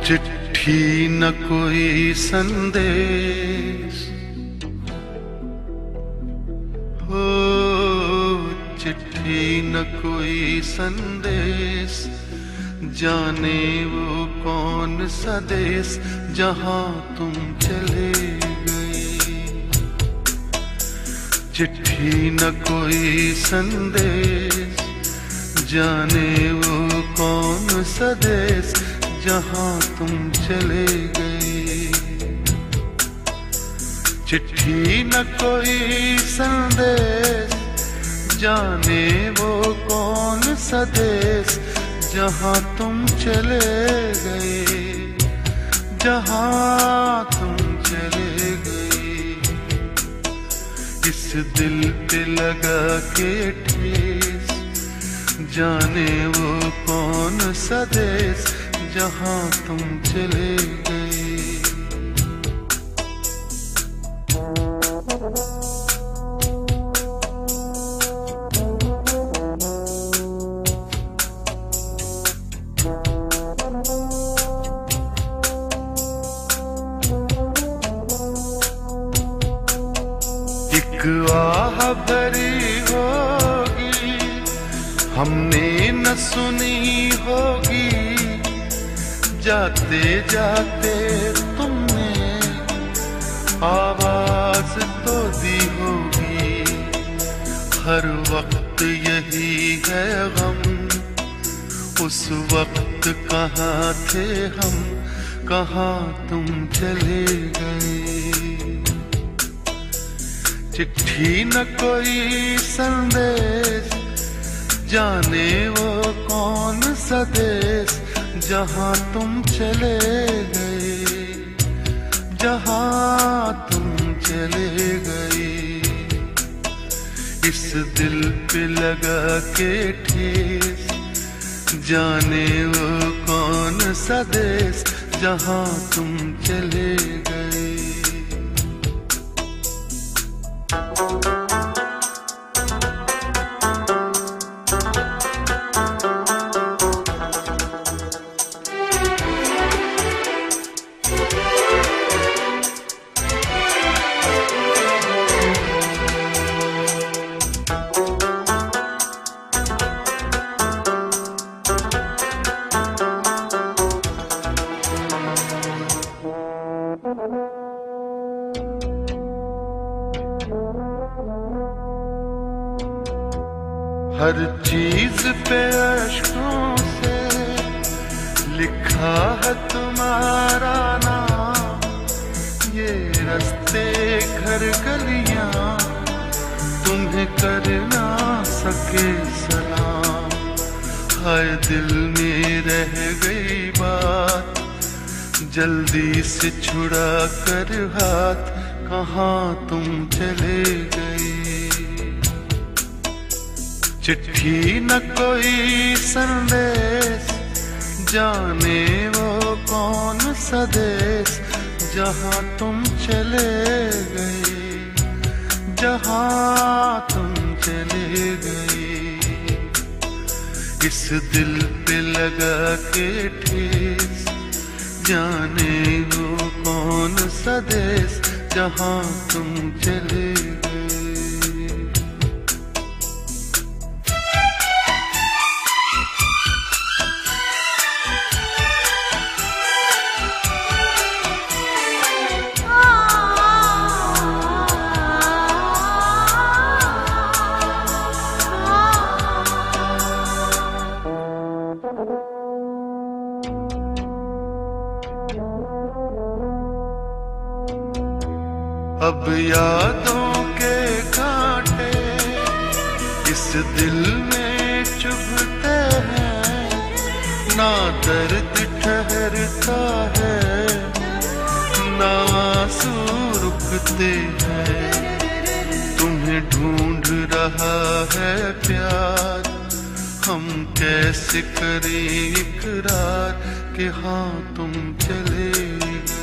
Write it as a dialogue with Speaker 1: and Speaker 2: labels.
Speaker 1: चिट्ठी न कोई संदेश हो, चिट्ठी न कोई संदेश, जाने वो कौन सा देश जहां तुम चले गए। चिट्ठी न कोई संदेश, जाने वो कौन सा देश जहां तुम चले गए। चिट्ठी न कोई संदेश, जाने वो कौन सा देश जहां तुम चले गए, जहां तुम चले गए। इस दिल पे लगा के ठेस, जाने वो कौन सा देश जहां तुम चले गए। एक आह भरी होगी, हमने न सुनी होगी, जाते जाते तुमने आवाज तो दी होगी। हर वक्त यही है गम, उस वक्त कहाँ थे हम, कहाँ तुम चले गए। चिट्ठी न कोई संदेश, जाने वो कौन सा देश जहां तुम चले गए, जहां तुम चले गए। इस दिल पे लगा के ठेस, जाने वो कौन सा देश जहां तुम चले गए। हर चीज पे अश्कों से लिखा है तुम्हारा नाम, ये रास्ते घर गलियां तुम्हें कर ना सके सलाम। हाय दिल में रह गई बात, जल्दी से छुड़ा कर हाथ, कहाँ तुम चले गए। चिट्ठी न कोई संदेश, जाने वो कौन सा देश जहां तुम चले गए, जहां तुम चले गए। इस दिल पे लगा के ठेस, जाने वो कौन सा देश जहां तुम चले गए। अब यादों के कांटे इस दिल में चुभते हैं, ना दर्द ठहरता है, ना आंसू रुकते हैं। तुम्हें ढूंढ रहा है प्यार, हम कैसे करें इकरार कि हाँ तुम चले गए।